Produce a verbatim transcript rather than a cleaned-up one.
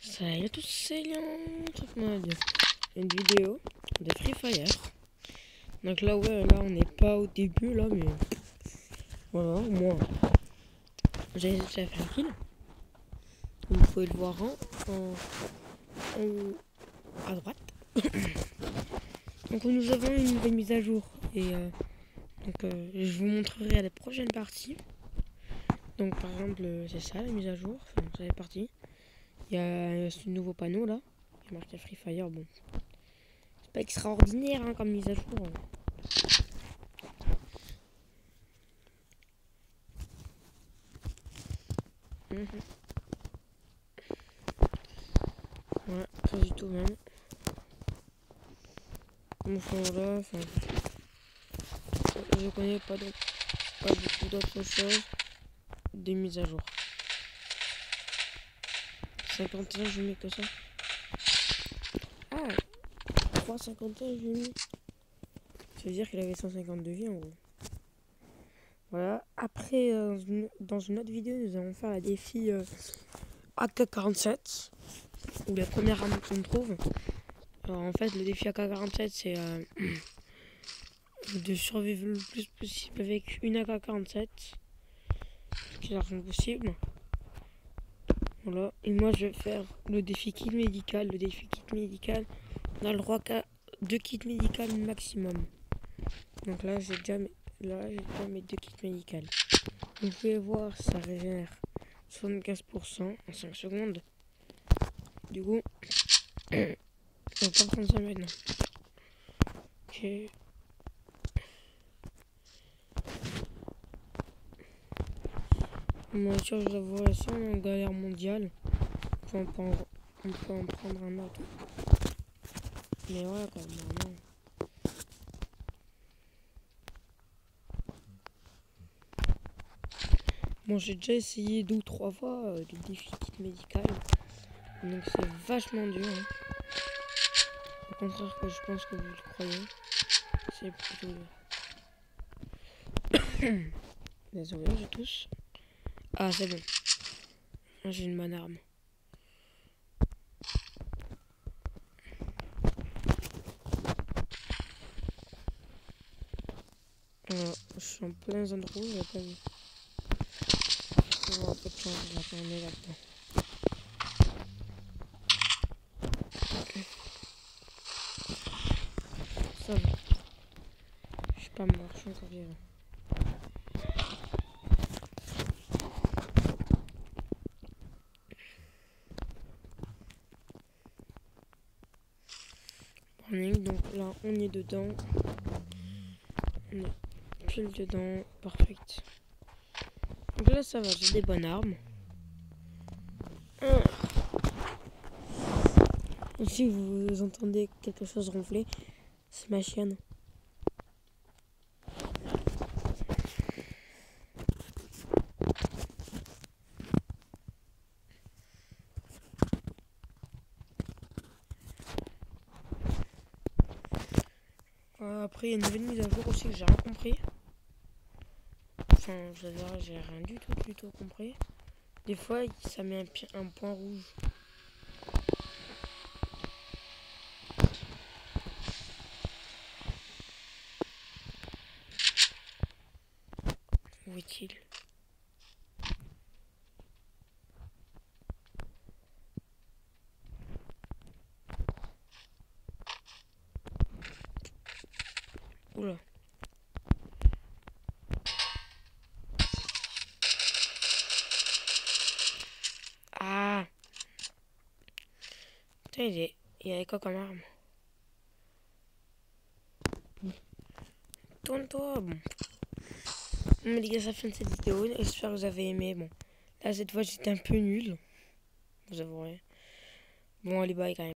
Salut à tous, c'est Léon, une vidéo de Free Fire. Donc là, ouais, là on n'est pas au début, là, mais voilà, moi j'ai déjà fait un kill. Vous pouvez le voir en, en, en à droite. Donc nous avons une nouvelle mise à jour et euh, donc euh, je vous montrerai à la prochaine partie. Donc par exemple, c'est ça la mise à jour, enfin, c'est la partie. Il y a ce nouveau panneau là, qui est marqué Free Fire. Bon, c'est pas extraordinaire hein, comme mise à jour. Mmh. Ouais, pas du tout même. Enfin voilà, enfin, je connais pas, pas beaucoup d'autres choses, des mises à jour. cinquante et un, je mets que ça. Ah, trois cinquante et un, j'ai mis. Ça veut dire qu'il avait cent cinquante-deux vies en gros. Voilà, après, euh, dans une autre vidéo, nous allons faire la défi euh, A K quarante-sept, ou la première arme qu'on trouve. Alors en fait, le défi A K quarante-sept, c'est euh, de survivre le plus possible avec une A K quarante-sept, ce qui est largement possible. Voilà, et moi je vais faire le défi kit médical. Le défi kit médical, on a le droit qu'à deux kits médicaux maximum. Donc là, j'ai déjà, là, j'ai déjà mes deux kits médicaux. Vous pouvez voir, ça régénère soixante-quinze pour cent en cinq secondes. Du coup, on va pas prendre ça maintenant. Ok. Moi, sûr, je vois ça en galère mondiale. On peut en, on peut en prendre un autre. Mais voilà, quoi, normalement. Bon, j'ai déjà essayé deux ou trois fois euh, le défi kit médical. Donc c'est vachement dur. Hein. Au contraire que je pense que vous le croyez. C'est plutôt dur. Désolé, je tousse. Ah, c'est bon. J'ai une bonne arme. Alors, je suis en plein zone rouge, j'ai pas vu. Je vais avoir un peu de chance, je vais tourner là-dedans. Ça va. Je suis pas mort, je suis encore vivant. Donc là, on est dedans. On est pile dedans. Parfait. Donc là, ça va, j'ai des bonnes armes. Ah. Et si vous entendez quelque chose ronfler, c'est ma chienne. Euh, après, il y a une nouvelle mise à jour aussi que j'ai rien compris. Enfin, je veux dire, j'ai rien du tout, du tout compris. Des fois, ça met un, un point rouge. Où est-il? Oula. Ah. Putain, il est... il y avait quoi comme arme? Tourne-toi, bon. Bon les gars, ça fait cette vidéo. J'espère que vous avez aimé. Bon, là cette fois j'étais un peu nul. Vous avouerez. Bon, allez, bye quand même.